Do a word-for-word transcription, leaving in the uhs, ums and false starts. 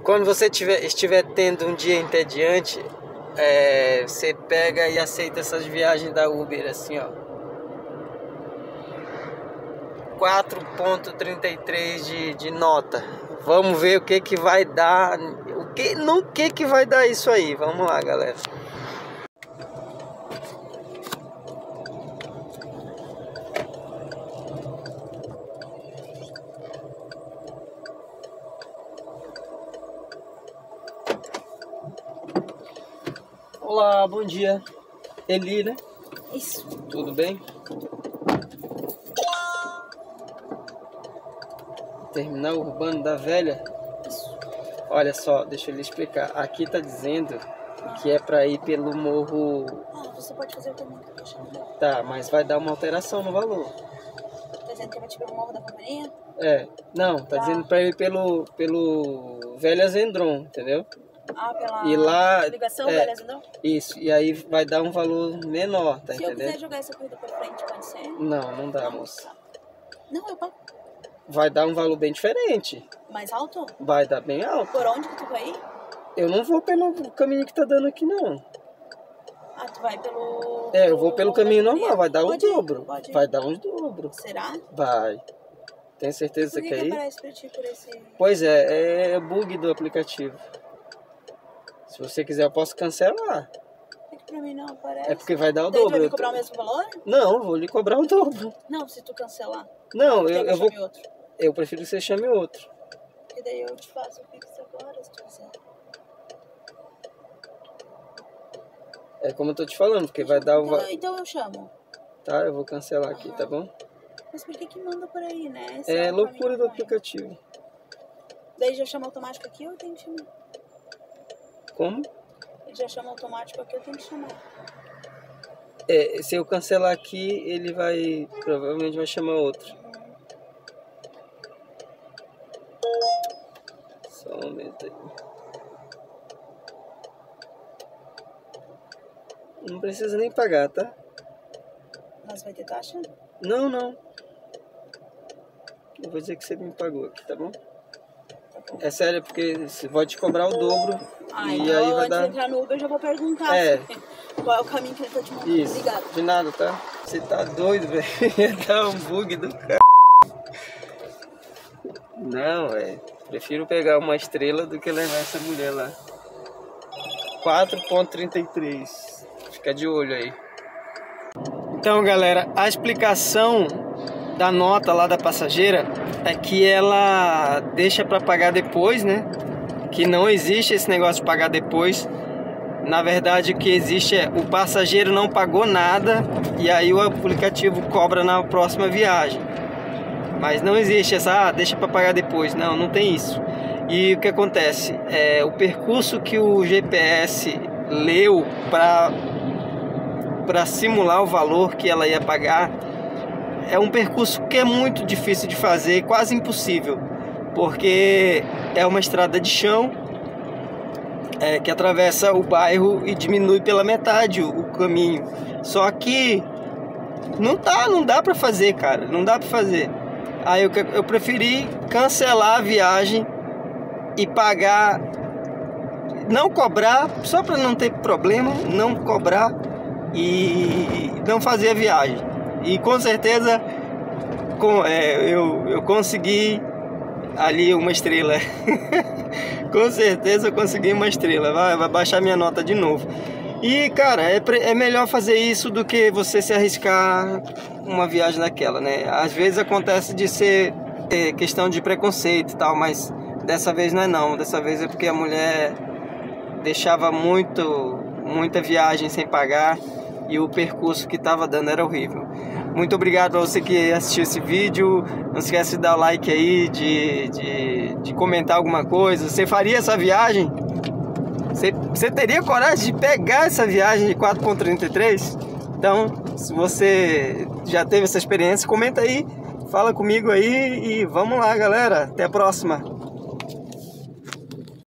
Quando você tiver, estiver tendo um dia entediante, é, você pega e aceita essas viagens da Uber, assim, ó. quatro ponto trinta e três de, de nota. Vamos ver o que que vai dar. O que, no que que vai dar isso aí. Vamos lá, galera. Olá, bom dia. Eli, né? Isso. Tudo bem? Terminal urbano da Velha. Isso. Olha só, deixa eu lhe explicar. Aqui tá dizendo que é pra ir pelo morro. Ah, você pode fazer o caminho que eu tô achando. Tá, mas vai dar uma alteração no valor. Tá dizendo que vai te ver o morro da companhia? É, não, tá, tá dizendo pra ir pelo, pelo Velha Zendron, entendeu? Ah, pela e lá, ligação é, Velha Zendron? Isso, e aí vai dar um valor menor, tá Se entendendo? Se eu quiser jogar essa corrida pra frente, pode ser? Não, não dá, moça. Não, eu pago. Vai dar um valor bem diferente. Mais alto? Vai dar bem alto. Por onde que tu vai ir? Eu não vou pelo caminho que tá dando aqui, não. Ah, tu vai pelo... É, eu vou pelo caminho normal, vai dar o pode dobro. Ir, pode ir. Vai dar uns dobro. Será? Vai. Tem certeza que você quer que ir? aparece pra ti por esse... Pois é, é bug do aplicativo. Se você quiser, eu posso cancelar. É que pra mim não aparece. É porque vai dar o Daí tu dobro. vai me cobrar o mesmo valor? Não, vou lhe cobrar o dobro. Não, se tu cancelar. Não, eu, eu vou... Outro. Eu prefiro que você chame outro. E daí eu te faço o Pix agora, se tu quiser. É como eu tô te falando, porque vai dar o... Então, então eu chamo. Tá, eu vou cancelar aqui, Uhum. Tá bom? Mas por que que manda por aí, né? Essa É é loucura do aplicativo. Daí já chama automático aqui ou eu tenho que chamar? Como? Ele já chama automático aqui, eu tenho que chamar. É, se eu cancelar aqui, ele vai... Provavelmente vai chamar outro. Só um momento aí. Não precisa nem pagar, tá? Mas vai ter taxa? Não, não. Eu vou dizer que você me pagou aqui, tá bom? Tá bom. É sério, porque você pode te cobrar o dobro. Ah, e então aí vai antes dar... de entrar no Uber eu já vou perguntar É. assim, qual é o caminho que ele tá te mandando. Isso, Obrigada. de nada, tá? Você tá doido, velho? Dá um bug do cara. Não, velho. Prefiro pegar uma estrela do que levar essa mulher lá. quatro ponto trinta e três. Fica de olho aí. Então, galera, a explicação da nota lá da passageira é que ela deixa para pagar depois, né? Que não existe esse negócio de pagar depois. Na verdade, o que existe é o passageiro não pagou nada e aí o aplicativo cobra na próxima viagem. Mas não existe essa, ah, deixa para pagar depois. Não, não tem isso. E o que acontece? É, o percurso que o G P S leu para para simular o valor que ela ia pagar é um percurso que é muito difícil de fazer, quase impossível, porque é uma estrada de chão é, que atravessa o bairro e diminui pela metade o, o caminho. Só que não tá, não dá para fazer, cara, não dá para fazer. Aí eu, eu preferi cancelar a viagem e pagar, não cobrar, só para não ter problema, não cobrar e não fazer a viagem. E com certeza com, é, eu, eu consegui ali uma estrela. Com certeza eu consegui uma estrela. Vai, vai baixar minha nota de novo. E cara, é, é melhor fazer isso do que você se arriscar uma viagem daquela, né? Às vezes acontece de ser é, questão de preconceito e tal, mas dessa vez não é não. Dessa vez é porque a mulher deixava muito, muita viagem sem pagar e o percurso que estava dando era horrível. Muito obrigado a você que assistiu esse vídeo. Não esquece de dar like aí, de, de, de comentar alguma coisa. Você faria essa viagem? Você, você teria coragem de pegar essa viagem de quatro ponto trinta e três? Então, se você já teve essa experiência, comenta aí, fala comigo aí e vamos lá, galera. Até a próxima.